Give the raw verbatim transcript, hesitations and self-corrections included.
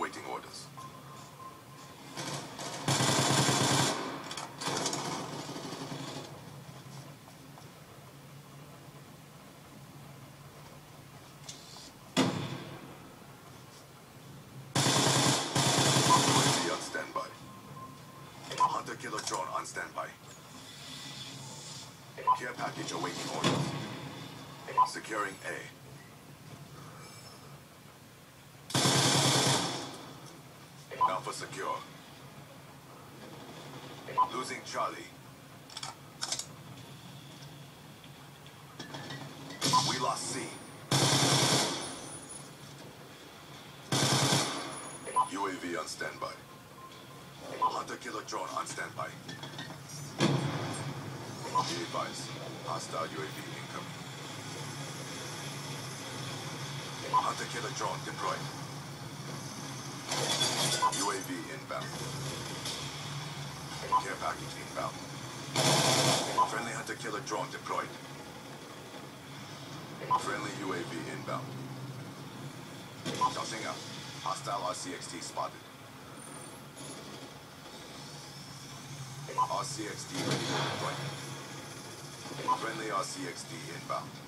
awaiting orders. U A V on standby. Hunter-killer drone on standby. Care package awaiting orders. Securing A. Alpha secure. Losing Charlie. We lost C. U A V on standby. Hunter-killer drone on standby. Be advised. Hostile U A V incoming. Hunter-killer drone deployed. U A V inbound. Care package inbound. Friendly hunter-killer drone deployed. Friendly U A V inbound. Tossing out. Hostile R C X T spotted. R C X T ready for deployment. Friendly R C X T inbound.